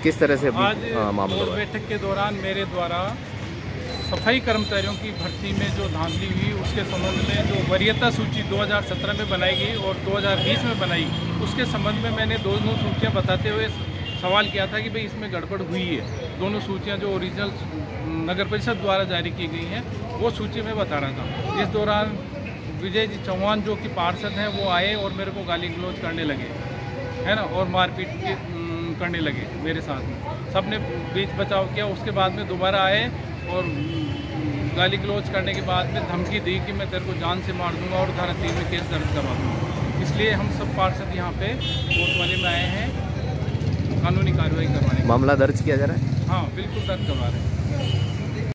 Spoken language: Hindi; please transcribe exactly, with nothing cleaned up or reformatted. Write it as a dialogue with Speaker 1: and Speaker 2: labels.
Speaker 1: किस तरह से
Speaker 2: आज
Speaker 1: मामला
Speaker 2: बोर्ड बैठक के दौरान मेरे द्वारा सफाई कर्मचारियों की भर्ती में जो धांधली हुई उसके संबंध में जो वरीयता सूची दो हज़ार सत्रह में बनाई गई और दो हज़ार बीस में बनाई, उसके संबंध में मैंने दोनों सूचियां बताते हुए सवाल किया था कि भाई इसमें गड़बड़ हुई है। दोनों सूचियां जो ओरिजिनल नगर परिषद द्वारा जारी की गई हैं वो सूची में बता रहा था। इस दौरान विजय जी चौहान जो कि पार्षद हैं वो आए और मेरे को गाली गलौज करने लगे, है ना, और मारपीट करने लगे मेरे साथ में। सब ने बीच बचाव किया। उसके बाद में दोबारा आए और गाली गलौज करने के बाद में धमकी दी कि मैं तेरे को जान से मार दूंगा और धारा तीन में केस दर्ज करवा दूंगा। इसलिए हम सब पार्षद यहाँ पे कोतवाली में आए हैं कानूनी कार्रवाई करवाने।
Speaker 1: मामला दर्ज किया जा रहा है?
Speaker 2: हाँ बिल्कुल दर्ज करवा रहे हैं।